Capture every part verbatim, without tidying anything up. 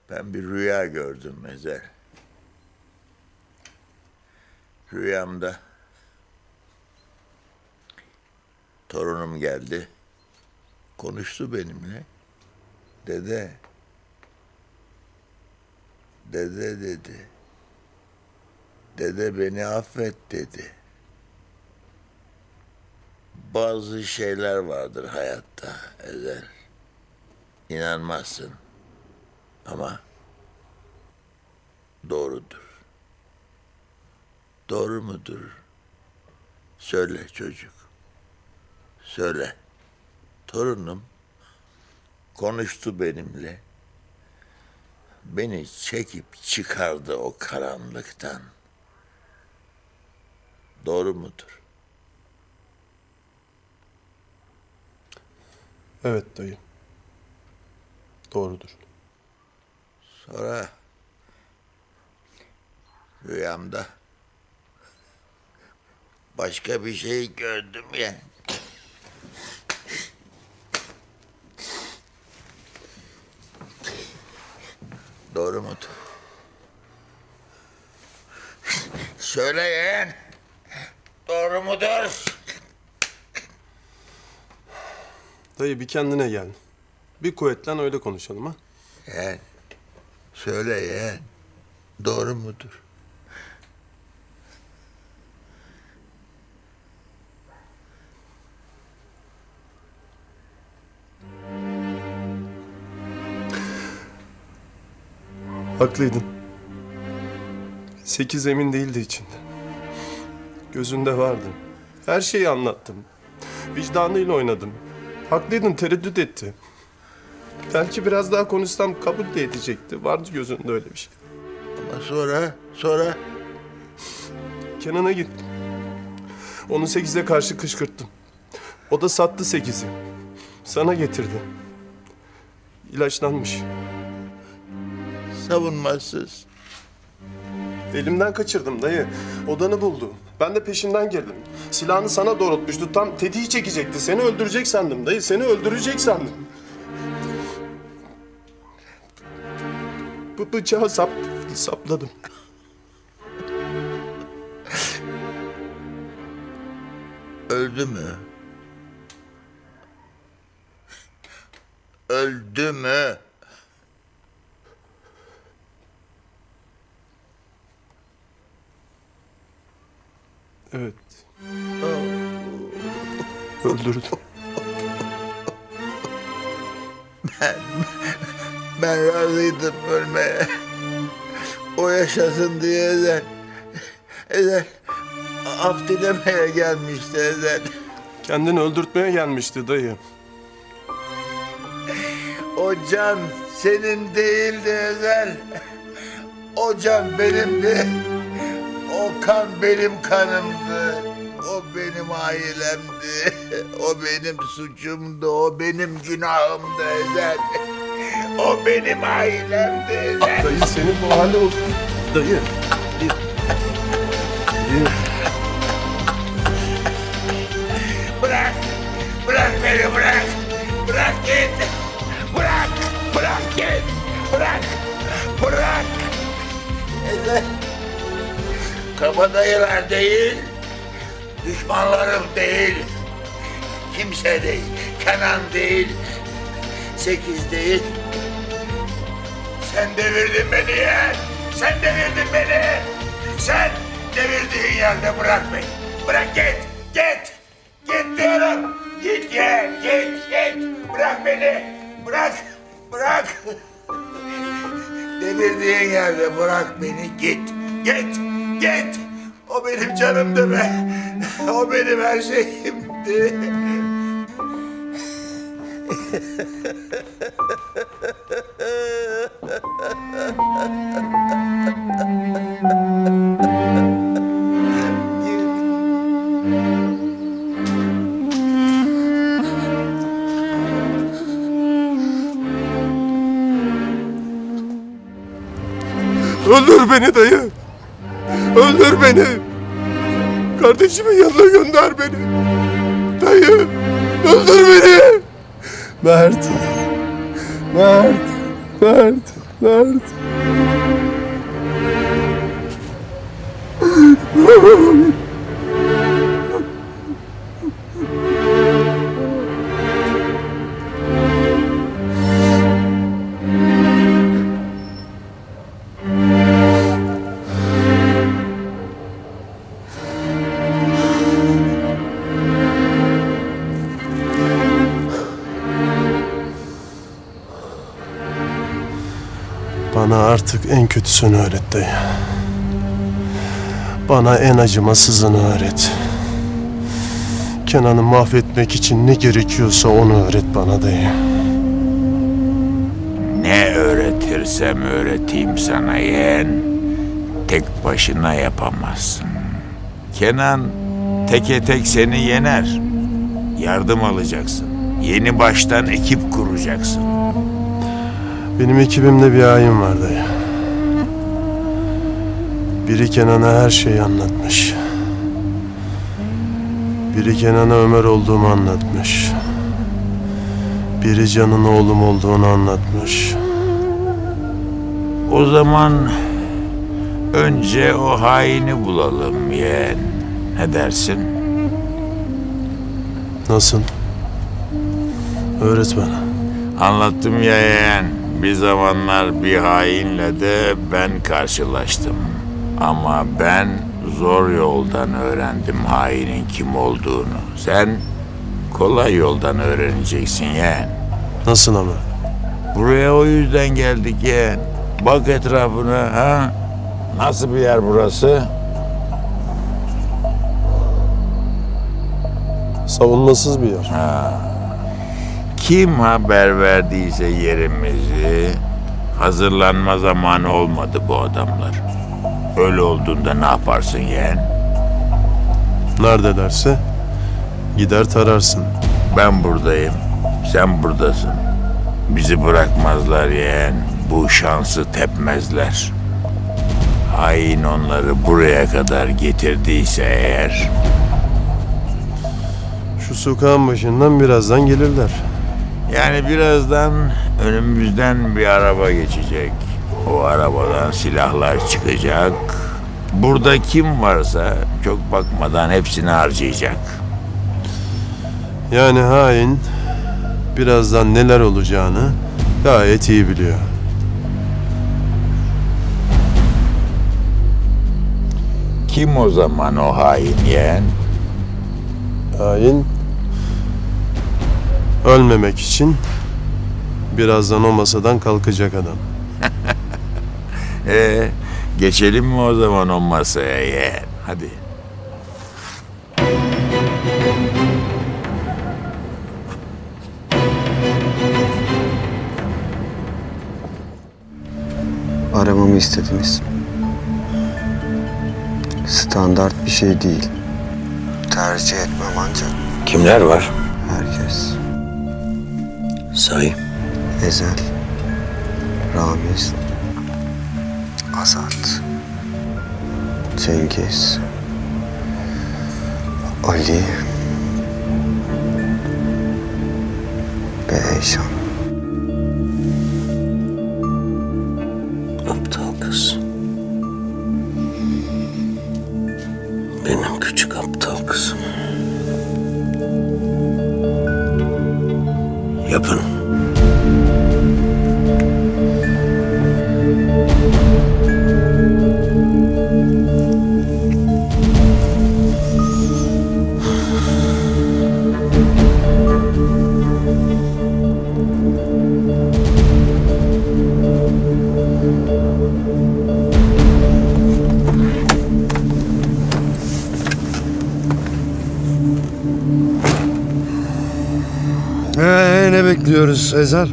Ben bir rüya gördüm Ezel. Rüyamda torunum geldi, konuştu benimle. Dede, dede dedi. Dede beni affet dedi. Bazı şeyler vardır hayatta Ezel. İnanmazsın. Ama doğrudur. Doğru mudur? Söyle çocuk. Söyle. Torunum konuştu benimle. Beni çekip çıkardı o karanlıktan. Doğru mudur? Evet dayı. Doğrudur. Sonra rüyamda başka bir şey gördüm ya. Doğru mudur? Söyleyin. Doğru mudur? Dayı bir kendine gel. Bir kuvvetlen öyle konuşalım ha. Yeğen. Söyle yeğen. Doğru mudur? Haklıydın. Sekiz emin değildi içinde. Gözünde vardı. Her şeyi anlattım. Vicdanıyla oynadım. Haklıydın, tereddüt etti. Belki biraz daha konuşsam kabul de edecekti. Vardı gözünde öyle bir şey. Ama sonra, sonra... Kenan'a gittim. Onu sekize karşı kışkırttım. O da sattı sekizi. Sana getirdi. İlaçlanmış. Savunmasız. Elimden kaçırdım dayı. Odanı buldu. Ben de peşinden girdim. Silahını sana doğrultmuştu. Tam tetiği çekecekti. Seni öldürecek sandım dayı. Seni öldürecek sandım. Bu bıçağı sap, sapladım. Öldü mü? Öldü mü? Evet. Öldürdüm. Ben, ben razıydım ölmeye. O yaşasın diye Ezel. Ezel af dilemeye gelmişti Ezel. Kendini öldürtmeye gelmişti dayı. O can senin değildi Ezel. O can benimdi. O kan benim kanımdı. O benim ailemdi. O benim suçumdu. O benim günahımdı Ezel. O benim ailemdi Ezel. Dayı senin bu hali olsun. Dayı. Dayı. Bırak. Bırak beni bırak. Bırak git. Bırak. Bırak git. Bırak. Bırak. Ezel. Kabadayılar değil, düşmanlarım değil, kimse değil, Kenan değil, sekiz değil. Sen devirdin beni yeğen, sen devirdin beni. Sen devirdiğin yerde bırak beni, bırak git, git, git diyorum. Git yeğen, git, git, bırak beni, bırak, bırak. Devirdiğin yerde bırak beni, git, git. Git! O benim canımdı be! O benim her şeyimdi! Öldür beni dayı! Öldür beni! Kardeşimin yanına gönder beni! Dayı! Öldür beni! Mert! Mert! Mert! Nerede? Bana artık en kötüsünü öğret dayı. Bana en acımasızını öğret. Kenan'ı mahvetmek için ne gerekiyorsa onu öğret bana dayı. Ne öğretirsem öğreteyim sana yeğen, tek başına yapamazsın. Kenan teke tek seni yener. Yardım alacaksın. Yeni baştan ekip kuracaksın. Benim ekibimde bir hain var dayı. Biri Kenan'a her şeyi anlatmış. Biri Kenan'a Ömer olduğumu anlatmış. Biri Can'ın oğlum olduğunu anlatmış. O zaman önce o haini bulalım yeğen. Ne dersin? Nasıl? Öğret bana. Anlattım ya yeğen. Bir zamanlar bir hainle de ben karşılaştım. Ama ben zor yoldan öğrendim hainin kim olduğunu. Sen kolay yoldan öğreneceksin yeğen. Nasıl ama? Buraya o yüzden geldik yeğen. Bak etrafına ha. Nasıl bir yer burası? Savunmasız bir yer. Ha. Kim haber verdiyse yerimizi, hazırlanma zamanı olmadı bu adamlar. Öyle olduğunda ne yaparsın yeğen? Nerede derse gider tararsın. Ben buradayım, sen buradasın. Bizi bırakmazlar yeğen, bu şansı tepmezler. Hain onları buraya kadar getirdiyse eğer... Şu sokağın başından birazdan gelirler. Yani birazdan önümüzden bir araba geçecek. O arabadan silahlar çıkacak. Burada kim varsa çok bakmadan hepsini harcayacak. Yani hain birazdan neler olacağını gayet iyi biliyor. Kim o zaman o hain yeğen? Hain ölmemek için birazdan o masadan kalkacak adam. Ee, geçelim mi o zaman o masaya yeğen? Hadi. Aramamı istediniz. Standart bir şey değil. Tercih etmem ancak. Kimler var? Herkes. Say. Ezel, Ramiz, Azat, Cengiz, Ali ve Eyşan. Aptal kız. Benim küçük aptal kızım. Yapın. Ee, ne bekliyoruz Ezel?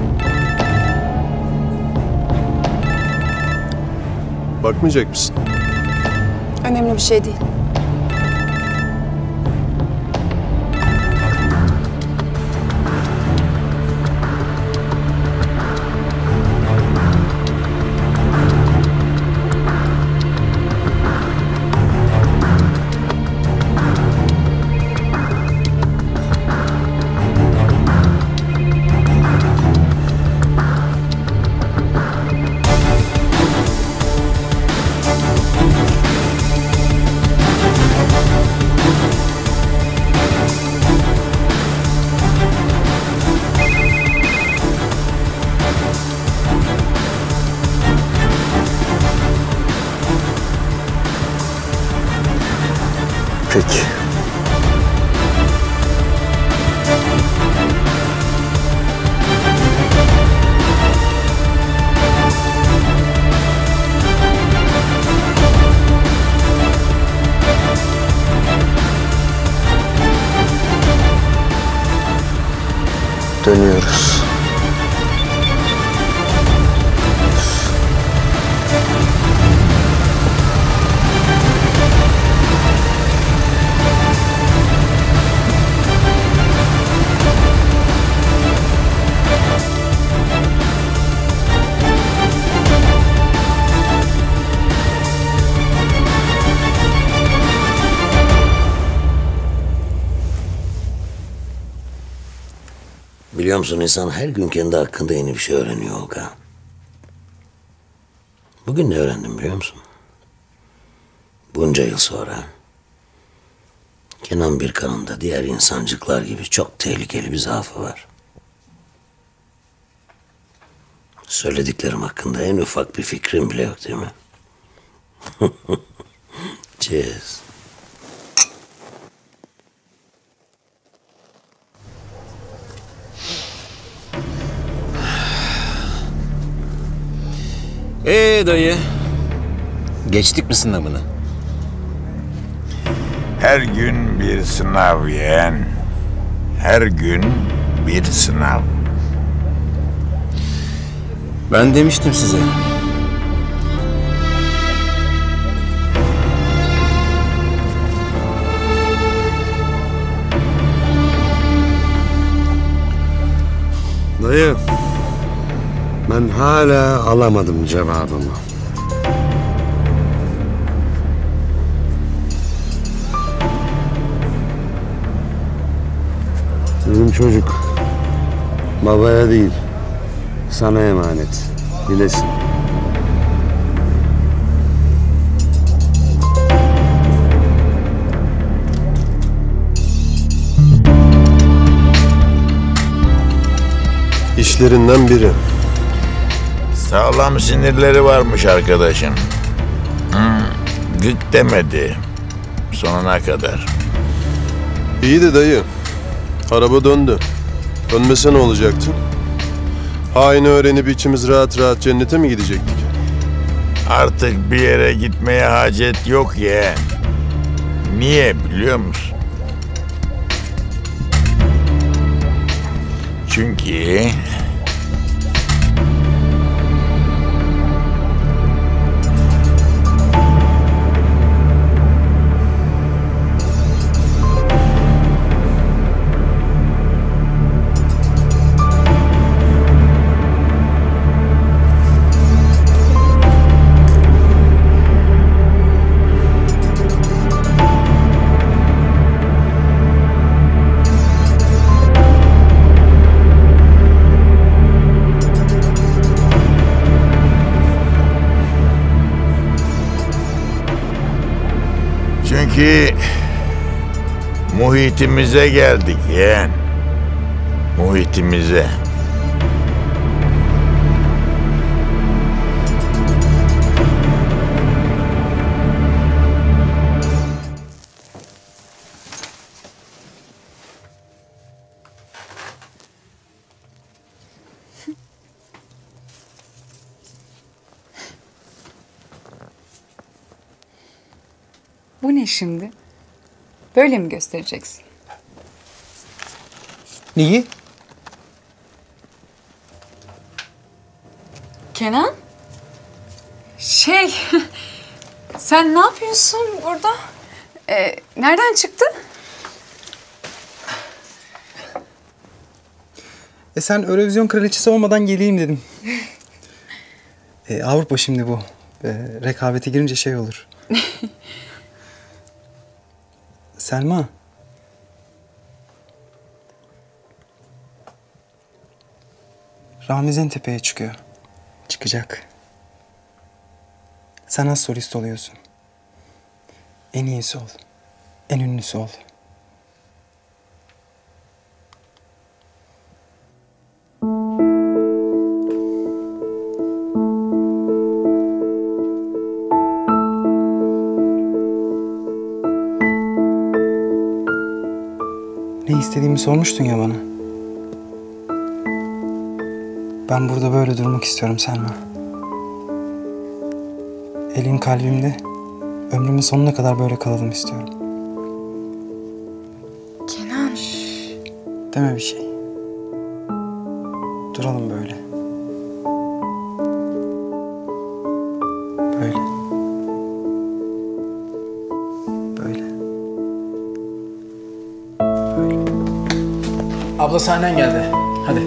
Bakmayacak mısın? Önemli bir şey değil. Peki. Dönüyoruz. Biliyor musun, insan her gün kendi hakkında yeni bir şey öğreniyor Olga. Bugün ne öğrendim biliyor musun? Bunca yıl sonra Kenan Birkan'ın da diğer insancıklar gibi çok tehlikeli bir zaafı var. Söylediklerim hakkında en ufak bir fikrin bile yok değil mi? Cheers. Ee dayı, geçtik mi sınavını? Her gün bir sınav yeğen. Her gün bir sınav. Ben demiştim size. Dayı, ben hala alamadım cevabımı. Bizim çocuk babaya değil, sana emanet. Bilesin. İşlerinden biri. Sağlam sinirleri varmış arkadaşın. Hmm, güt demedi sonuna kadar. İyi de dayı. Araba döndü. Dönmese ne olacaktı? Haini öğrenip içimiz rahat rahat cennete mi gidecektik? Artık bir yere gitmeye hacet yok yeğen. Niye biliyor musun? Çünkü Çünkü muhitimize geldik yeğen. Muhitimize. Bu ne şimdi? Böyle mi göstereceksin? Neyi? Kenan? Şey, Sen ne yapıyorsun burada? Ee, nereden çıktı? E sen Eurovision kraliçesi olmadan geleyim dedim. e, Avrupa şimdi bu. E, rekabete girince şey olur. Selma. Ramiz en tepeye çıkıyor. Çıkacak. Sen az solist oluyorsun. En iyisi ol. En ünlüsü ol. Ne istediğimi sormuştun ya bana. Ben burada böyle durmak istiyorum Selma. Elin kalbimde, ömrümün sonuna kadar böyle kalalım istiyorum. Kenan. Şşş, deme bir şey. Duralım böyle. Böyle. Böyle. Böyle. Abla sahnen geldi. Hadi.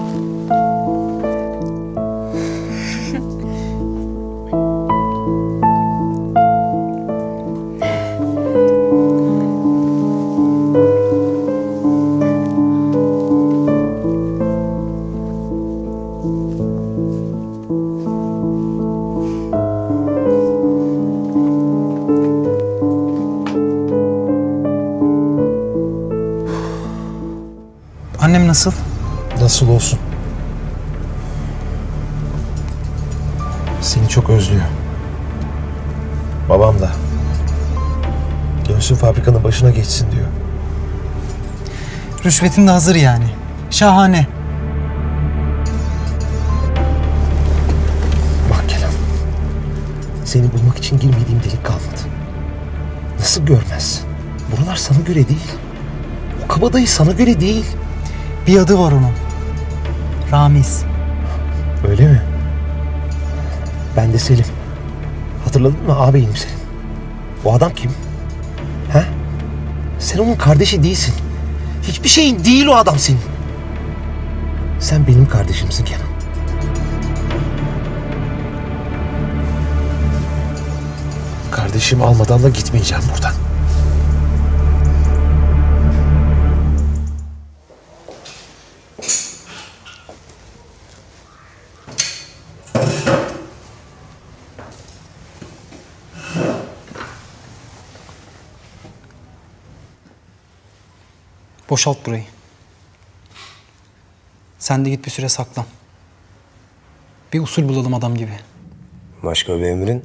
Annem nasıl? Nasıl olsun? Seni çok özlüyor. Babam da. Dönsün fabrikanın başına geçsin diyor. Rüşvetin de hazır yani. Şahane. Bak Kenan. Seni bulmak için girmediğim delik kalmadı. Nasıl görmezsin? Buralar sana göre değil. O kabadayı sana göre değil. Bir adı var onun. Ramiz. Öyle mi? Ben de Selim. Hatırladın mı ağabeyim Selim? O adam kim? He? Sen onun kardeşi değilsin. Hiçbir şeyin değil o adam senin. Sen benim kardeşimsin Kenan. Kardeşim almadan da gitmeyeceğim buradan. Boşalt burayı. Sen de git bir süre saklan. Bir usul bulalım adam gibi. Başka bir emrin?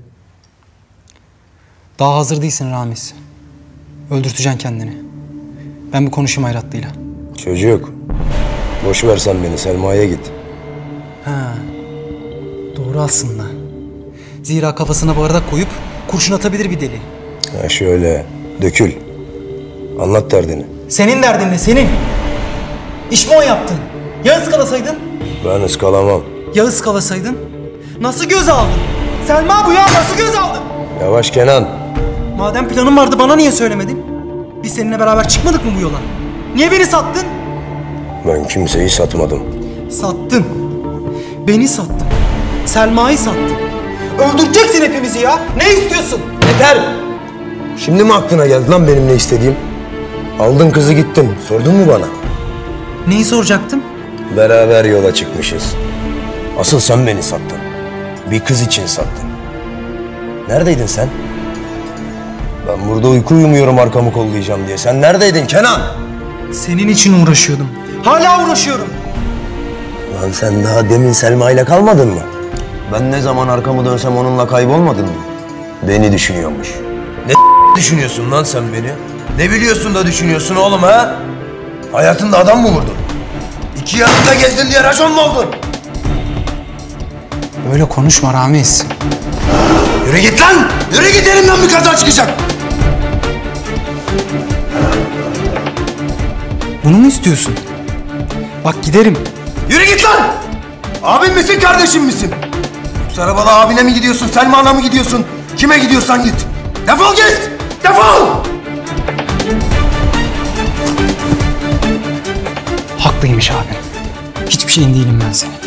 Daha hazır değilsin Ramiz. Öldürteceksin kendini. Ben bir konuşayım Hayratlı'yla. Çocuk. Boş ver sen beni, Selma'ya git. Ha, doğru aslında. Zira kafasına bardak koyup kurşun atabilir bir deli. Ha şöyle, dökül. Anlat derdini. Senin derdin ne senin? İş mi o yaptın? Ya ıskalasaydın? Ben ıskalamam. Ya ıskalasaydın? Nasıl göz aldın? Selma bu ya, nasıl göz aldın? Yavaş Kenan. Madem planın vardı bana niye söylemedin? Biz seninle beraber çıkmadık mı bu yola? Niye beni sattın? Ben kimseyi satmadım. Sattın. Beni sattın. Selma'yı sattın. Öldüreceksin hepimizi ya. Ne istiyorsun? Yeter! Şimdi mi aklına geldi lan benim ne istediğim? Aldın kızı gittin. Sordun mu bana? Neyi soracaktım? Beraber yola çıkmışız. Asıl sen beni sattın. Bir kız için sattın. Neredeydin sen? Ben burada uyku uyumuyorum arkamı kollayacağım diye. Sen neredeydin Kenan? Senin için uğraşıyordum. Hala uğraşıyorum. Lan sen daha demin Selma ile kalmadın mı? Ben ne zaman arkamı dönsem onunla kaybolmadın mı? Beni düşünüyormuş. Ne düşünüyorsun lan sen beni? Ne biliyorsun da düşünüyorsun oğlum ha? Hayatında adam mı vurdun? İki yanında gezdin diye racon mu oldun? Böyle konuşma Ramiz. Yürü git lan! Yürü git, elimden bir kaza çıkacak! Bunu mu istiyorsun? Bak giderim. Yürü git lan! Abin misin, kardeşim misin? Yoksa arabada abine mi gidiyorsun, Selma'na mı gidiyorsun? Kime gidiyorsan git. Defol git! Defol! Haklıymış abi. Hiçbir şeyin değilim ben senin.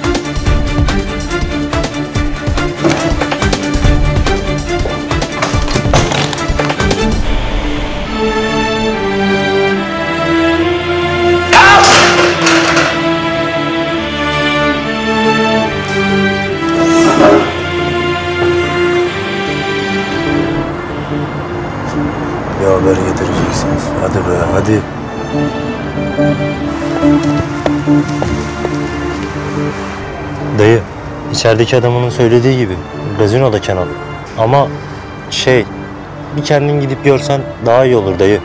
Bir haber getireceksiniz. Hadi be, hadi. Dayı, içerideki adamının söylediği gibi gazinoda Kenan. Ama şey, bir kendin gidip görsen daha iyi olur dayı.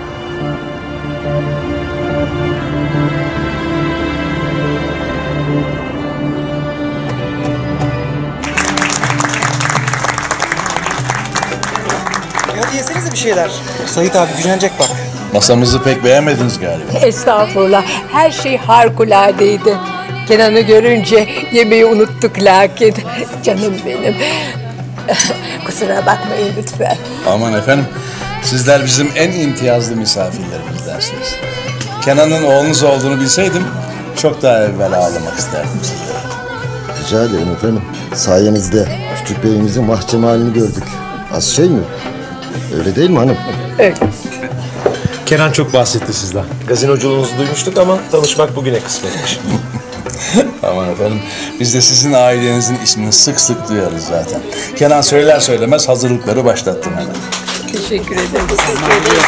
Hadi yesenize bir şeyler. Sait abi gücenecek bak. Masamızı pek beğenmediniz galiba. Estağfurullah. Her şey harikuladeydi. Kenan'ı görünce yemeği unuttuk lakin. Canım benim. Kusura bakmayın lütfen. Aman efendim, sizler bizim en imtiyazlı misafirlerimizdensiniz. Kenan'ın oğlunuz olduğunu bilseydim çok daha evvel ağlamak isterdim sizlere. Rica ederim efendim. Sayenizde küçük beyimizin mahkeme halini gördük. Az şey mi? Öyle değil mi hanım? Öyle. Kenan çok bahsetti sizden. Gazinoculuğunuzu duymuştuk ama tanışmak bugüne kısmetmiş. Aman efendim, biz de sizin ailenizin ismini sık sık duyarız zaten. Kenan söyler söylemez hazırlıkları başlattım hemen. Teşekkür ederim. Teşekkür ederim.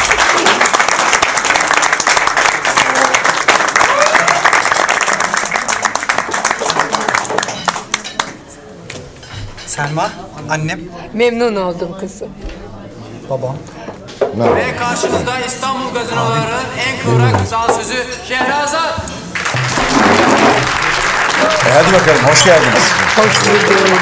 Selma, annem. Memnun oldum kızım. Babam. Ve karşınızda İstanbul gazinoları en kıvrak dansözü Şehrazat. E hadi bakalım, hoş geldiniz. Hoş bulduk.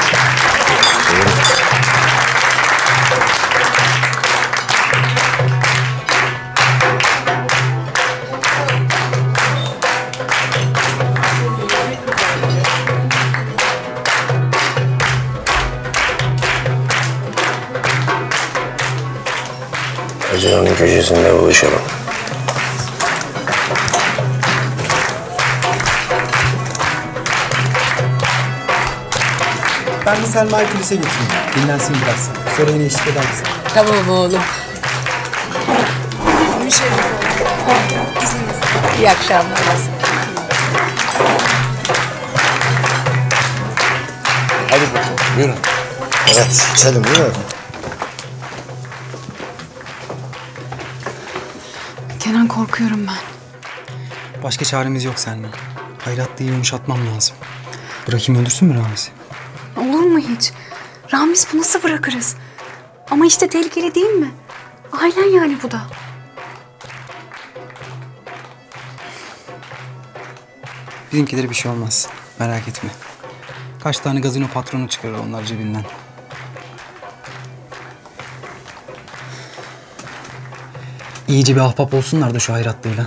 Gazinonun köşesinde buluşalım. Ben bir Selma'yı kulise götüreyim. Dinlensin biraz. Sonra yine eşlik eder misin? Tamam oğlum. İyi akşamlar. Hadi bakalım, buyurun. Evet, içelim değil mi? Kenan korkuyorum ben. Başka çaremiz yok Selma. Hayratlı'yı yumuşatmam lazım. Bırakayım öldürsün mü Ramiz'i? Olur mu hiç? Ramiz bu nasıl bırakırız? Ama işte tehlikeli değil mi? Ailen yani bu da. Bizimkilere bir şey olmaz. Merak etme. Kaç tane gazino patronu çıkarır onlar cebinden. İyice bir ahbap olsunlar da şu Hayratlı'yla.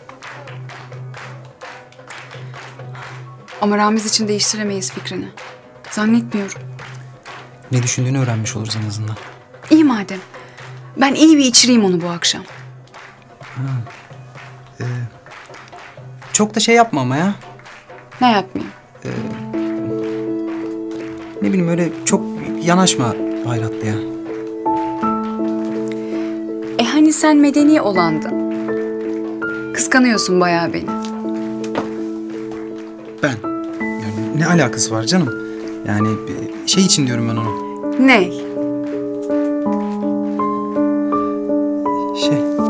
Ama Ramiz için değiştiremeyiz fikrini. Zannetmiyorum. Ne düşündüğünü öğrenmiş oluruz en azından. İyi madem. Ben iyi bir içireyim onu bu akşam. Ha. Ee, çok da şey yapma ama ya. Ne yapmayayım? Ee, ne bileyim öyle çok yanaşma Hayratlı'ya. E hani sen medeni olandın. Kıskanıyorsun bayağı beni. Ben? Yani ne alakası var canım? Yani şey için diyorum ben onu. Ne? Şey...